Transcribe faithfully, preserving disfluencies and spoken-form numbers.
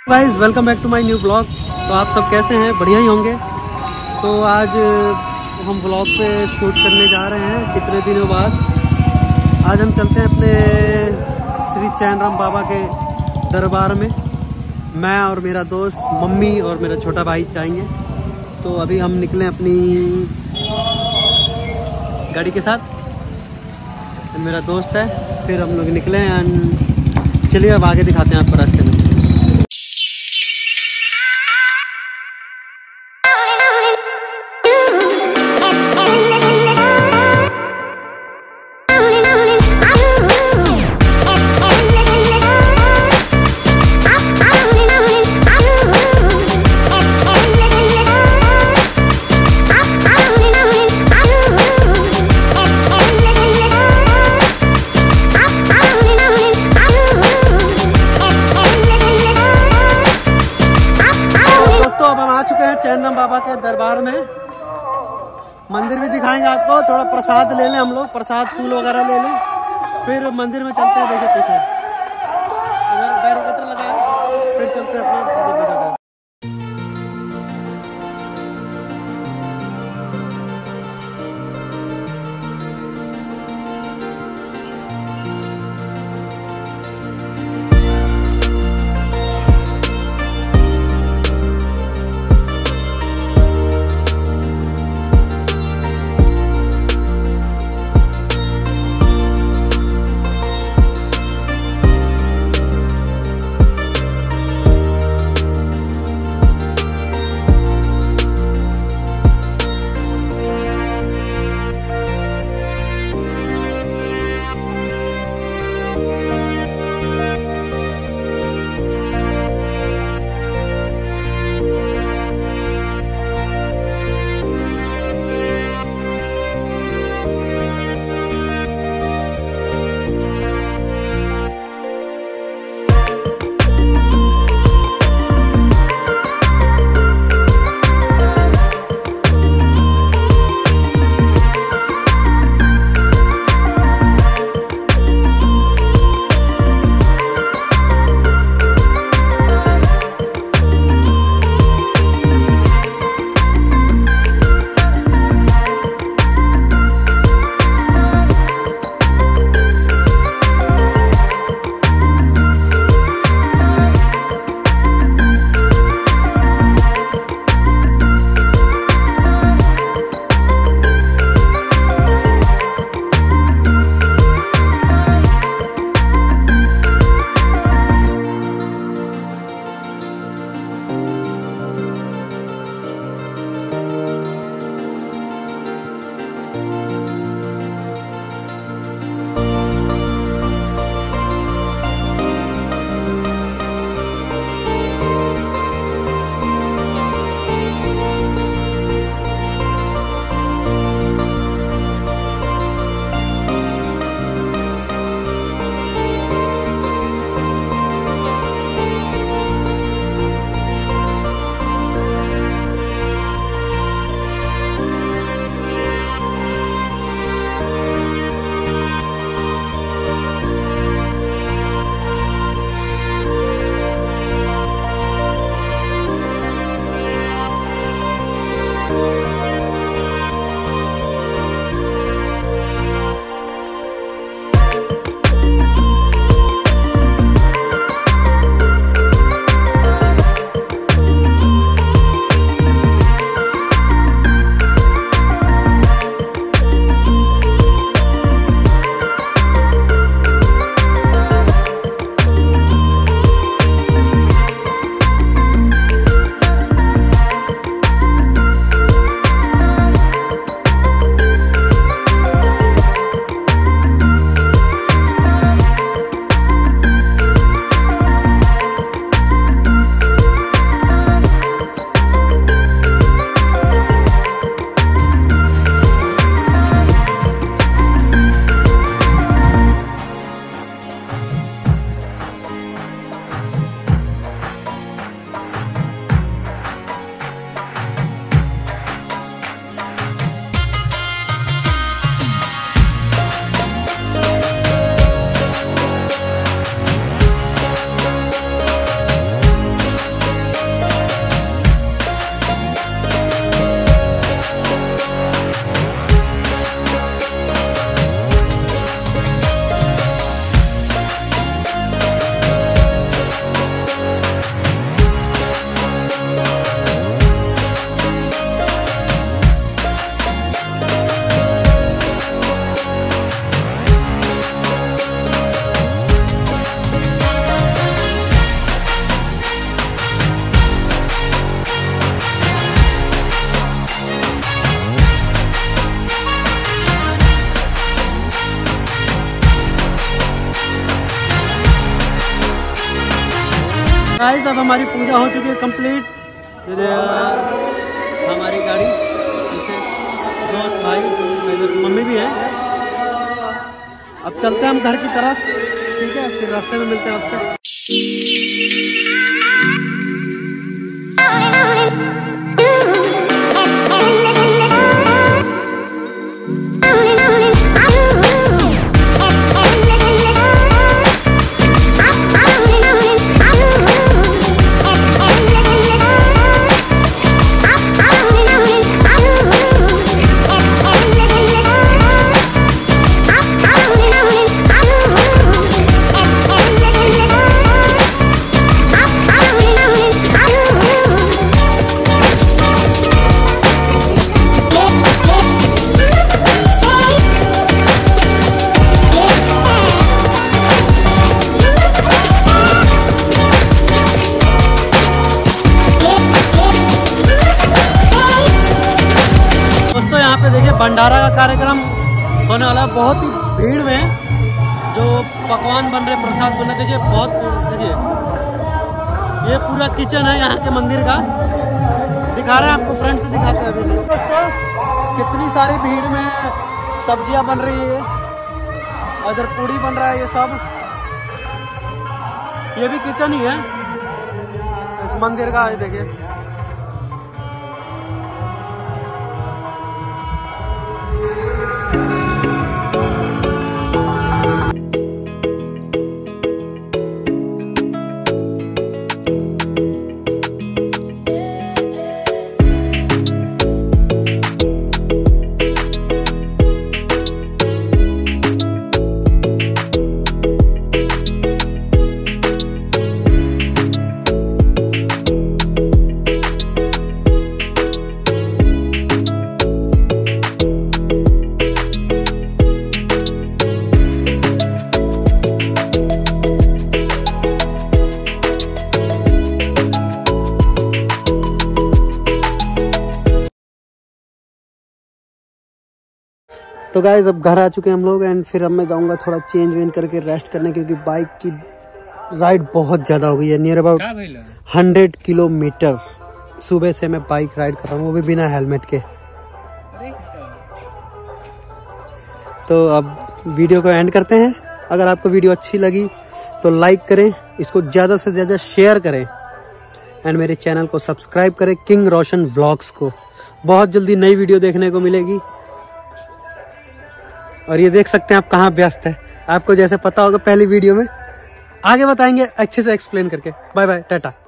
Guys welcome back to my new blog. तो आप सब कैसे हैं? बढ़िया ही होंगे। तो आज हम ब्लॉग पे शूट करने जा रहे हैं कितने दिनों बाद। आज हम चलते हैं अपने श्री चैनराम बाबा के दरबार में। मैं और मेरा दोस्त, मम्मी और मेरा छोटा भाई जाएंगे। तो अभी हम निकले अपनी गाड़ी के साथ, मेरा दोस्त है, फिर हम लोग निकले हैं। चलिए अब आगे दिखाते हैं आपको रास्ते में। चैनराम बाबा के दरबार में मंदिर भी दिखाएंगे आपको। थोड़ा प्रसाद ले लें, हम लोग प्रसाद फूल वगैरह ले लें, फिर मंदिर में चलते हैं। देखिए पीछे बैरिकेटर लगा है, फिर चलते हैं अपना मंदिर दिखाते हैं। गाइस अब हमारी पूजा हो चुकी है कंप्लीट। हमारी गाड़ी पीछे, दोस्त भाई, इधर मम्मी भी है। अब चलते हैं हम घर की तरफ, ठीक है, फिर रास्ते में मिलते हैं आपसे। दोस्तों यहाँ पे देखिए भंडारा का कार्यक्रम होने वाला है, बहुत ही भीड़ में जो पकवान बन रहे, प्रसाद बन रहे, देखिए बहुत, देखिए ये पूरा किचन है यहाँ के मंदिर का, दिखा रहे हैं आपको, फ्रंट से दिखाते हैं अभी। दोस्तों कितनी सारी भीड़ में सब्जियां बन रही है, इधर पूड़ी बन रहा है, ये सब, ये भी किचन ही है इस मंदिर का है, देखिए। तो गाइस अब घर आ चुके हैं हम लोग, एंड फिर अब मैं जाऊंगा थोड़ा चेंज वेंज करके रेस्ट करने, क्योंकि बाइक की राइड बहुत ज़्यादा हो गई है, नियर अबाउट हंड्रेड किलोमीटर सुबह से मैं बाइक राइड कर रहा हूँ, वो भी बिना हेलमेट के। तो अब वीडियो को एंड करते हैं। अगर आपको वीडियो अच्छी लगी तो लाइक करें, इसको ज़्यादा से ज़्यादा शेयर करें, एंड मेरे चैनल को सब्सक्राइब करें, किंग रोशन व्लॉग्स को। बहुत जल्दी नई वीडियो देखने को मिलेगी। और ये देख सकते हैं आप कहाँ व्यस्त है, आपको जैसे पता होगा पहली वीडियो में, आगे बताएंगे अच्छे से एक्सप्लेन करके। Bye bye, Tata.